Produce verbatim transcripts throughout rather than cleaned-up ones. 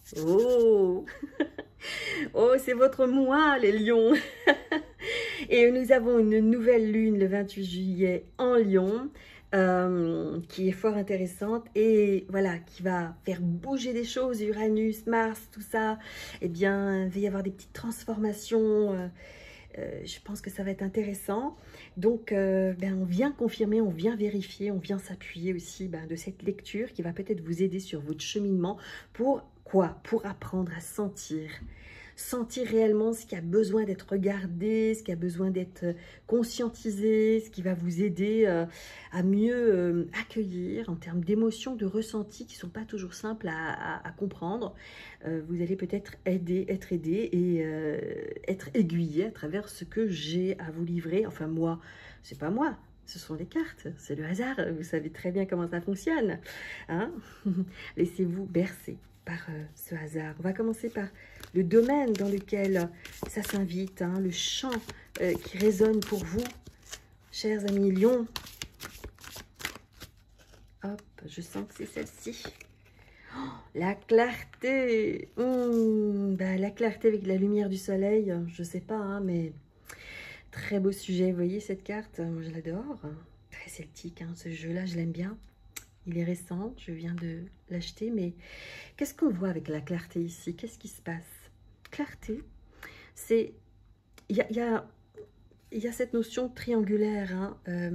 Oh, oh, c'est votre mois, les lions. Et nous avons une nouvelle lune le vingt-huit juillet en Lion, euh, qui est fort intéressante et voilà, qui va faire bouger des choses, Uranus, Mars, tout ça. Eh bien, il va y avoir des petites transformations. euh, euh, je pense que ça va être intéressant. Donc, euh, ben, on vient confirmer, on vient vérifier, on vient s'appuyer aussi ben, de cette lecture qui va peut-être vous aider sur votre cheminement. Pour quoi? Pour apprendre à sentir. Sentir réellement ce qui a besoin d'être regardé, ce qui a besoin d'être conscientisé, ce qui va vous aider euh, à mieux euh, accueillir en termes d'émotions, de ressentis qui ne sont pas toujours simples à, à, à comprendre. Euh, vous allez peut-être aider, être aidé et euh, être aiguillé à travers ce que j'ai à vous livrer. Enfin moi, c'est pas moi, ce sont les cartes, c'est le hasard. Vous savez très bien comment ça fonctionne. Hein? Laissez-vous bercer par euh, ce hasard. On va commencer par le domaine dans lequel ça s'invite, hein, le chant euh, qui résonne pour vous, chers amis lions. Hop, je sens que c'est celle-ci. Oh, la clarté. Mmh, bah, la clarté avec la lumière du soleil, je sais pas, hein, mais très beau sujet. Vous voyez cette carte, moi je l'adore. Très celtique, hein, ce jeu-là, je l'aime bien. Il est récent, je viens de l'acheter, mais qu'est-ce qu'on voit avec la clarté ici? Qu'est-ce qui se passe? Clarté, c'est... Il y a, y, a, y a cette notion triangulaire. Hein, euh,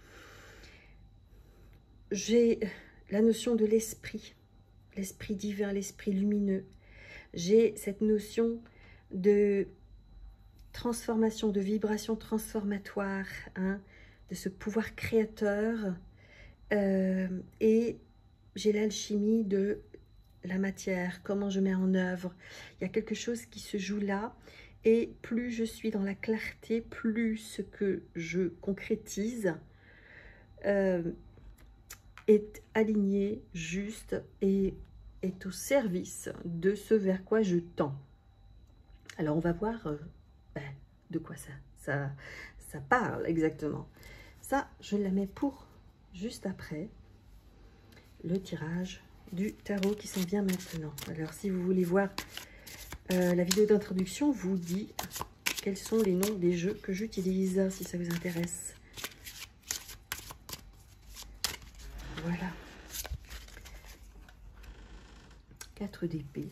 j'ai la notion de l'esprit, l'esprit divin, l'esprit lumineux. J'ai cette notion de transformation, de vibration transformatoire, hein, de ce pouvoir créateur. Euh, et j'ai l'alchimie de la matière, comment je mets en œuvre. Il y a quelque chose qui se joue là. Et plus je suis dans la clarté, plus ce que je concrétise euh, est aligné, juste et est au service de ce vers quoi je tends. Alors on va voir euh, ben, de quoi ça, ça, ça parle exactement. Ça, je la mets pour juste après le tirage du tarot qui s'en vient maintenant. Alors si vous voulez voir euh, la vidéo d'introduction, vous dit quels sont les noms des jeux que j'utilise, si ça vous intéresse. Voilà. quatre d'épée,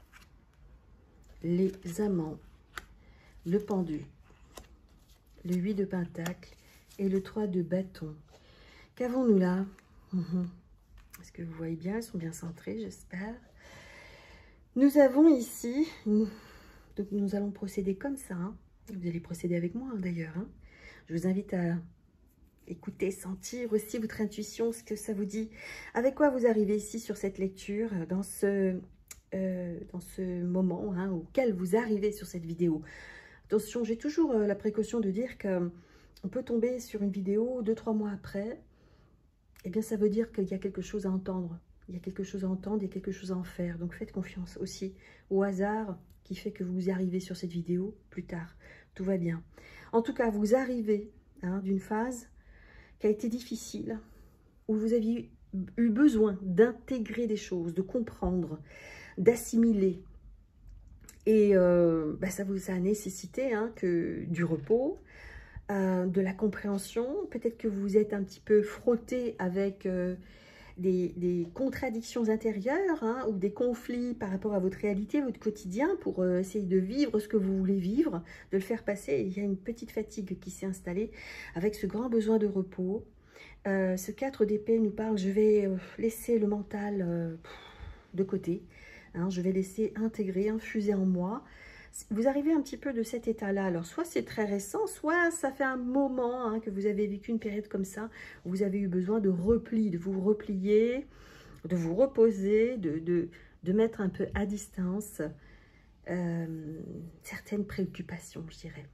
les amants, le pendu, le huit de pentacle et le trois de bâton. Qu'avons-nous là? Mmh. Est-ce que vous voyez bien? Elles sont bien centrées, j'espère. Nous avons ici, donc nous allons procéder comme ça. Hein. Vous allez procéder avec moi hein, d'ailleurs. Hein. Je vous invite à écouter, sentir aussi votre intuition, ce que ça vous dit. Avec quoi vous arrivez ici sur cette lecture, dans ce, euh, dans ce moment hein, auquel vous arrivez sur cette vidéo. Attention, j'ai toujours euh, la précaution de dire qu'on peut tomber sur une vidéo deux, trois mois après. Eh bien, ça veut dire qu'il y a quelque chose à entendre. Il y a quelque chose à entendre, il y a quelque chose à en faire. Donc, faites confiance aussi au hasard qui fait que vous arrivez sur cette vidéo plus tard. Tout va bien. En tout cas, vous arrivez hein, d'une phase qui a été difficile, où vous aviez eu besoin d'intégrer des choses, de comprendre, d'assimiler. Et euh, bah, ça vous a nécessité hein, que du repos, euh, de la compréhension. Peut-être que vous êtes un petit peu frotté avec euh, des, des contradictions intérieures hein, ou des conflits par rapport à votre réalité, votre quotidien, pour euh, essayer de vivre ce que vous voulez vivre, de le faire passer. Et il y a une petite fatigue qui s'est installée avec ce grand besoin de repos. Euh, ce quatre d'épée nous parle, je vais euh, laisser le mental euh, de côté. Hein, je vais laisser intégrer, infuser en moi. Vous arrivez un petit peu de cet état-là. Alors, soit c'est très récent, soit ça fait un moment hein, que vous avez vécu une période comme ça, où vous avez eu besoin de repli, de vous replier, de vous reposer, de, de, de mettre un peu à distance euh, certaines préoccupations, je dirais.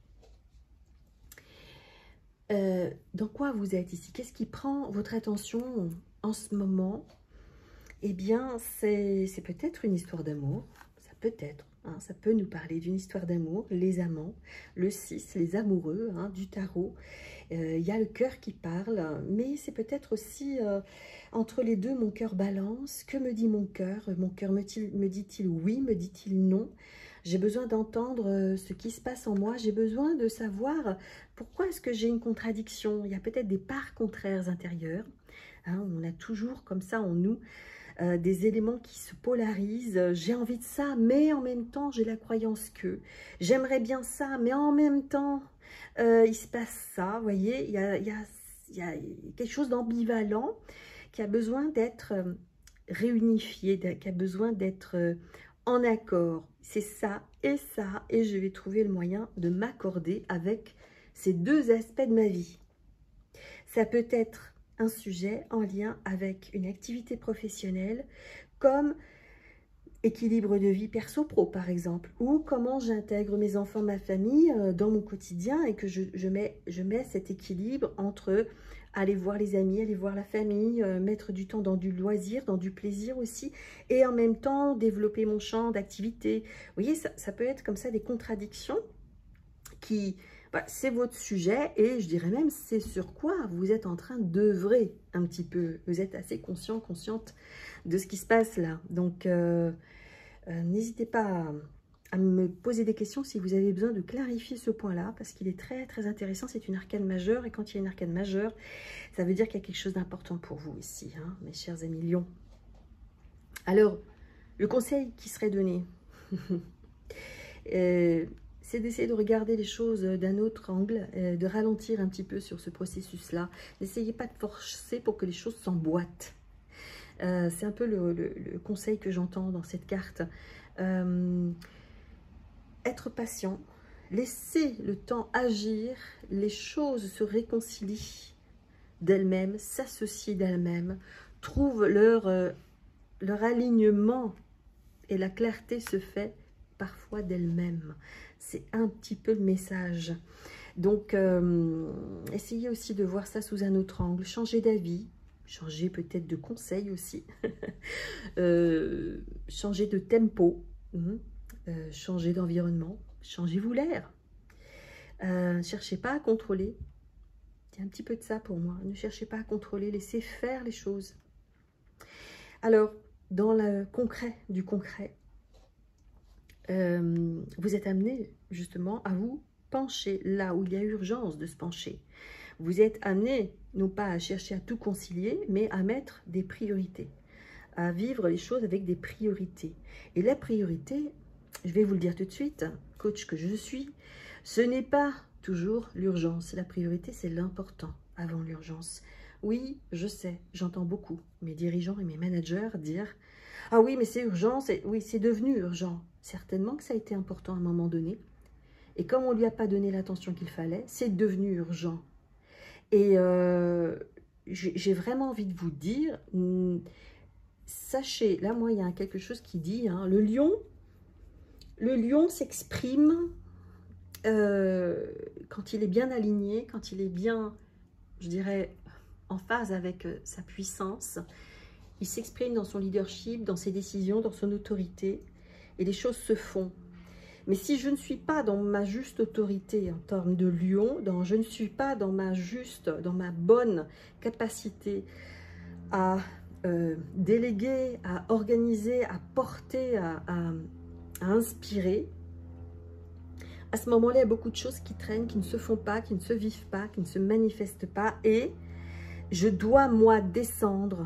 Euh, dans quoi vous êtes ici? Qu'est-ce qui prend votre attention en ce moment? Eh bien, c'est peut-être une histoire d'amour. Ça peut-être, hein, ça peut nous parler d'une histoire d'amour, les amants, le six, les amoureux, hein, du tarot. Il euh, y a le cœur qui parle, mais c'est peut-être aussi euh, entre les deux, mon cœur balance. Que me dit mon cœur? Mon cœur me, me dit-il oui, me dit-il non? J'ai besoin d'entendre ce qui se passe en moi. J'ai besoin de savoir pourquoi est-ce que j'ai une contradiction. Il y a peut-être des parts contraires intérieures. Hein, on a toujours comme ça en nous euh, des éléments qui se polarisent. J'ai envie de ça, mais en même temps, j'ai la croyance que. J'aimerais bien ça, mais en même temps, euh, il se passe ça. Vous voyez, il y a, il y a, il y a quelque chose d'ambivalent qui a besoin d'être réunifié, qui a besoin d'être en accord. C'est ça et ça, et je vais trouver le moyen de m'accorder avec ces deux aspects de ma vie. Ça peut être un sujet en lien avec une activité professionnelle, comme équilibre de vie perso-pro par exemple, ou comment j'intègre mes enfants, ma famille dans mon quotidien, et que je, je, mets, je mets cet équilibre entre aller voir les amis, aller voir la famille, euh, mettre du temps dans du loisir, dans du plaisir aussi, et en même temps développer mon champ d'activité. Vous voyez, ça, ça peut être comme ça des contradictions qui... Bah, c'est votre sujet, et je dirais même c'est sur quoi vous êtes en train d'œuvrer un petit peu. Vous êtes assez conscient, consciente de ce qui se passe là. Donc, euh, euh, n'hésitez pas à, à me poser des questions si vous avez besoin de clarifier ce point-là, parce qu'il est très, très intéressant. C'est une arcane majeure, et quand il y a une arcane majeure, ça veut dire qu'il y a quelque chose d'important pour vous ici, hein, mes chers amis lions. Alors, le conseil qui serait donné... euh, c'est d'essayer de regarder les choses d'un autre angle, euh, de ralentir un petit peu sur ce processus-là. N'essayez pas de forcer pour que les choses s'emboîtent. Euh, c'est un peu le, le, le conseil que j'entends dans cette carte. Euh, être patient, laisser le temps agir, les choses se réconcilient d'elles-mêmes, s'associent d'elles-mêmes, trouvent leur, euh, leur alignement, et la clarté se fait parfois d'elle-même. C'est un petit peu le message. Donc, euh, essayez aussi de voir ça sous un autre angle. Changer d'avis, changer peut-être de conseil aussi. euh, changer de tempo, mmh. euh, changer d'environnement. Changez-vous l'air. Euh, ne cherchez pas à contrôler. Il y a un petit peu de ça pour moi. Ne cherchez pas à contrôler, laissez faire les choses. Alors, dans le concret du concret, Euh, vous êtes amené justement à vous pencher là où il y a urgence de se pencher. Vous êtes amené non pas à chercher à tout concilier, mais à mettre des priorités, à vivre les choses avec des priorités. Et la priorité, je vais vous le dire tout de suite, coach que je suis, ce n'est pas toujours l'urgence. La priorité, c'est l'important avant l'urgence. Oui, je sais, j'entends beaucoup mes dirigeants et mes managers dire « Ah oui, mais c'est urgent, oui, c'est devenu urgent. » Certainement que ça a été important à un moment donné. Et comme on ne lui a pas donné l'attention qu'il fallait, c'est devenu urgent. Et euh, j'ai vraiment envie de vous dire, sachez, là, moi, il y a quelque chose qui dit, hein, le lion, le lion s'exprime euh, quand il est bien aligné, quand il est bien, je dirais, en phase avec euh, sa puissance. Il s'exprime dans son leadership, dans ses décisions, dans son autorité. Et les choses se font. Mais si je ne suis pas dans ma juste autorité en termes de lion, dans, je ne suis pas dans ma juste, dans ma bonne capacité à euh, déléguer, à organiser, à porter, à, à, à inspirer, à ce moment-là, il y a beaucoup de choses qui traînent, qui ne se font pas, qui ne se vivent pas, qui ne se manifestent pas. Et je dois, moi, descendre,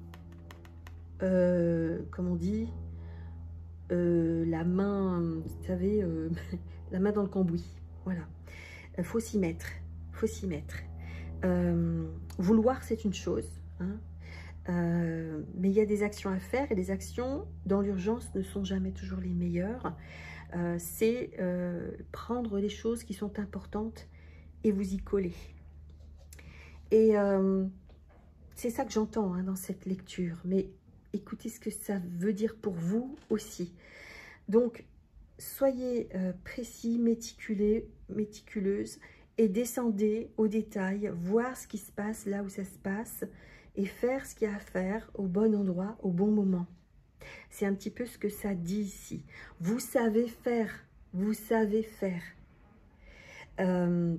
euh, comme on dit, Euh, la main, vous savez, euh, la main dans le cambouis. Voilà. Il faut s'y mettre. faut s'y mettre. Euh, vouloir, c'est une chose. Hein, euh, mais il y a des actions à faire, et les actions, dans l'urgence, ne sont jamais toujours les meilleures. Euh, c'est euh, prendre les choses qui sont importantes et vous y coller. Et euh, c'est ça que j'entends hein, dans cette lecture. Mais écoutez ce que ça veut dire pour vous aussi. Donc, soyez euh, précis, méticulés, méticuleuse, et descendez au détail, voir ce qui se passe là où ça se passe, et faire ce qu'il y a à faire au bon endroit, au bon moment. C'est un petit peu ce que ça dit ici. Vous savez faire, vous savez faire. Euh,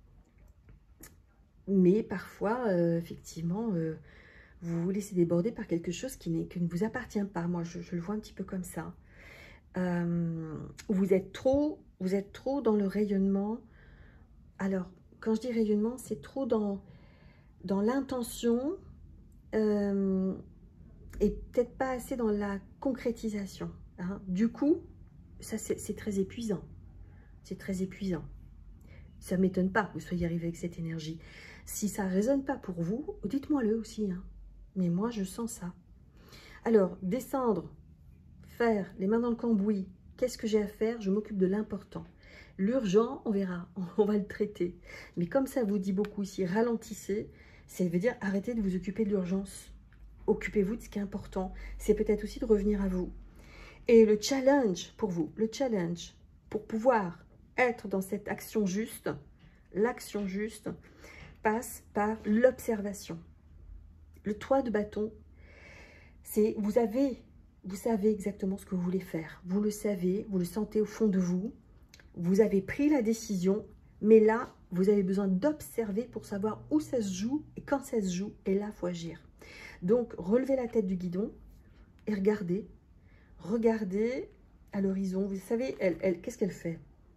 mais parfois, euh, effectivement, euh, vous vous laissez déborder par quelque chose qui, n'est, qui ne vous appartient pas. Moi, je, je le vois un petit peu comme ça. Euh, vous êtes trop, vous êtes trop dans le rayonnement. Alors, quand je dis rayonnement, c'est trop dans, dans l'intention euh, et peut-être pas assez dans la concrétisation. Hein. Du coup, ça c'est très épuisant. C'est très épuisant. Ça ne m'étonne pas que vous soyez arrivé avec cette énergie. Si ça ne résonne pas pour vous, dites-moi-le aussi. Hein. Mais moi, je sens ça. Alors, descendre, faire les mains dans le cambouis. Qu'est-ce que j'ai à faire? Je m'occupe de l'important. L'urgent, on verra, on va le traiter. Mais comme ça vous dit beaucoup ici, ralentissez, ça veut dire arrêtez de vous occuper de l'urgence. Occupez-vous de ce qui est important. C'est peut-être aussi de revenir à vous. Et le challenge pour vous, le challenge pour pouvoir être dans cette action juste, l'action juste passe par l'observation. Le trois de bâton, c'est vous avez, vous savez exactement ce que vous voulez faire. Vous le savez, vous le sentez au fond de vous. Vous avez pris la décision, mais là, vous avez besoin d'observer pour savoir où ça se joue et quand ça se joue. Et là, il faut agir. Donc, relevez la tête du guidon et regardez. Regardez à l'horizon. Vous savez, elle, elle, qu'est-ce qu'elle fait?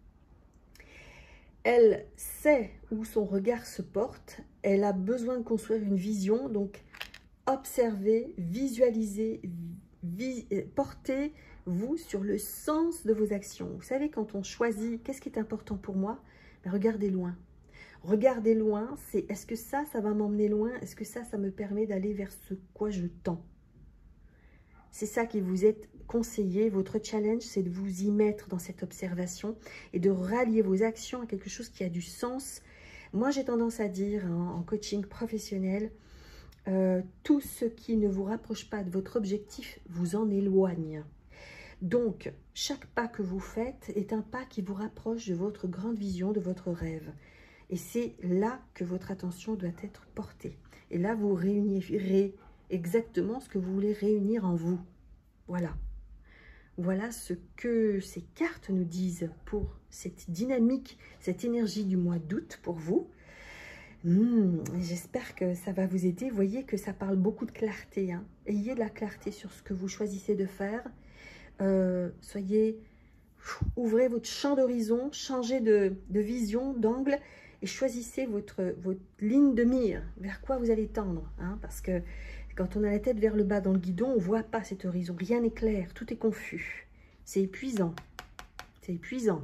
Elle sait où son regard se porte. Elle a besoin de construire une vision. Donc, observez, visualisez, vis, portez-vous sur le sens de vos actions. Vous savez, quand on choisit, qu'est-ce qui est important pour moi? Ben, regardez loin. Regardez loin, c'est est-ce que ça, ça va m'emmener loin? Est-ce que ça, ça me permet d'aller vers ce quoi je tends? C'est ça qui vous est conseillé. Votre challenge, c'est de vous y mettre dans cette observation et de rallier vos actions à quelque chose qui a du sens. Moi, j'ai tendance à dire hein, en coaching professionnel, euh, tout ce qui ne vous rapproche pas de votre objectif vous en éloigne. Donc, chaque pas que vous faites est un pas qui vous rapproche de votre grande vision, de votre rêve. Et c'est là que votre attention doit être portée. Et là, vous réunirez exactement ce que vous voulez réunir en vous. Voilà. Voilà ce que ces cartes nous disent pour cette dynamique, cette énergie du mois d'août pour vous. Mmh, j'espère que ça va vous aider. Vous voyez que ça parle beaucoup de clarté. Hein. Ayez de la clarté sur ce que vous choisissez de faire. Euh, soyez, ouvrez votre champ d'horizon, changez de, de vision, d'angle et choisissez votre, votre ligne de mire, vers quoi vous allez tendre. Hein, parce que quand on a la tête vers le bas dans le guidon, on ne voit pas cet horizon. Rien n'est clair, tout est confus. C'est épuisant. C'est épuisant.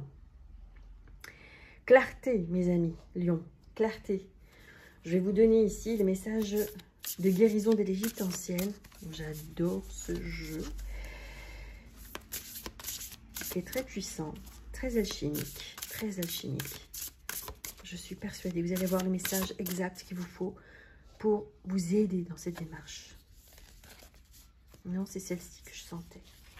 Clarté, mes amis, Lion. Clarté. Je vais vous donner ici les messages de guérison de l'Égypte ancienne. J'adore ce jeu. Qui est très puissant, très alchimique. Très alchimique. Je suis persuadée. Vous allez avoir le message exact qu'il vous faut pour vous aider dans cette démarche. Non, c'est celle-ci que je sentais.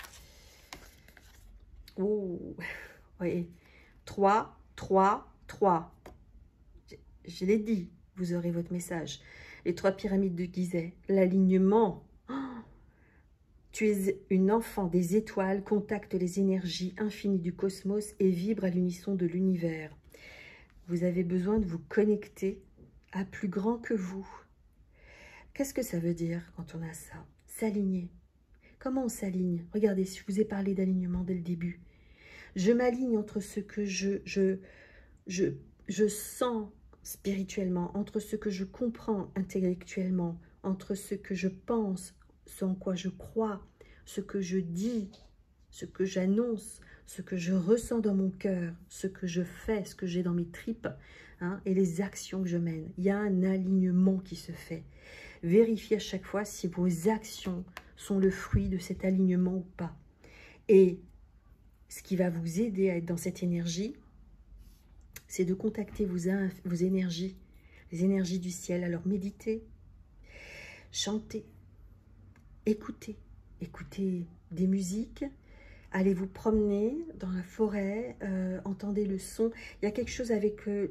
Oh, oui. trois, trois, trois. Je, je l'ai dit, vous aurez votre message. Les trois pyramides de Gizeh, l'alignement. Oh, tu es une enfant des étoiles, contacte les énergies infinies du cosmos et vibre à l'unisson de l'univers. Vous avez besoin de vous connecter à plus grand que vous. Qu'est-ce que ça veut dire quand on a ça? S'aligner. Comment on s'aligne? Regardez, je vous ai parlé d'alignement dès le début. Je m'aligne entre ce que je, je, je, je sens spirituellement, entre ce que je comprends intellectuellement, entre ce que je pense, ce en quoi je crois, ce que je dis, ce que j'annonce, ce que je ressens dans mon cœur, ce que je fais, ce que j'ai dans mes tripes, hein, et les actions que je mène. Il y a un alignement qui se fait. Vérifiez à chaque fois si vos actions sont le fruit de cet alignement ou pas. Et ce qui va vous aider à être dans cette énergie, c'est de contacter vos, vos énergies, les énergies du ciel. Alors méditez, chantez, écoutez, écoutez des musiques, allez vous promener dans la forêt, euh, entendez le son. Il y a quelque chose avec... Euh,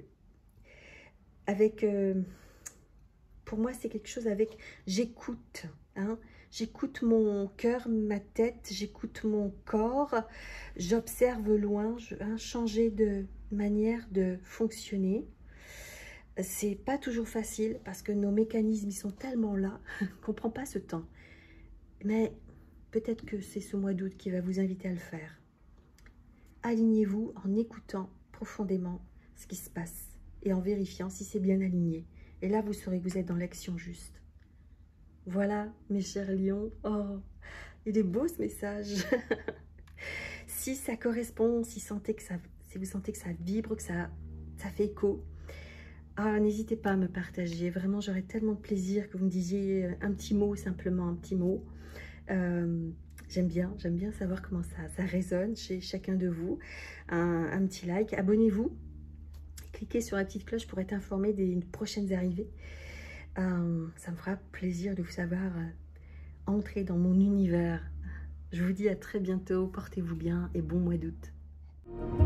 avec euh, pour moi, c'est quelque chose avec j'écoute. Hein, j'écoute mon cœur, ma tête, j'écoute mon corps, j'observe loin, je vais changer de manière de fonctionner. C'est pas toujours facile parce que nos mécanismes ils sont tellement là qu'on prend pas ce temps. Mais peut-être que c'est ce mois d'août qui va vous inviter à le faire. Alignez-vous en écoutant profondément ce qui se passe et en vérifiant si c'est bien aligné. Et là, vous saurez que vous êtes dans l'action juste. Voilà, mes chers lions. Oh, il est beau ce message. Si ça correspond, si, sentez que ça, si vous sentez que ça vibre, que ça, ça fait écho, ah, n'hésitez pas à me partager. Vraiment, j'aurais tellement de plaisir que vous me disiez un petit mot, simplement un petit mot. Euh, j'aime bien, j'aime bien savoir comment ça, ça résonne chez chacun de vous. Un, un petit like, abonnez-vous. Cliquez sur la petite cloche pour être informé des prochaines arrivées. Euh, ça me fera plaisir de vous savoir euh, entrer dans mon univers. Je vous dis à très bientôt, portez-vous bien et bon mois d'août.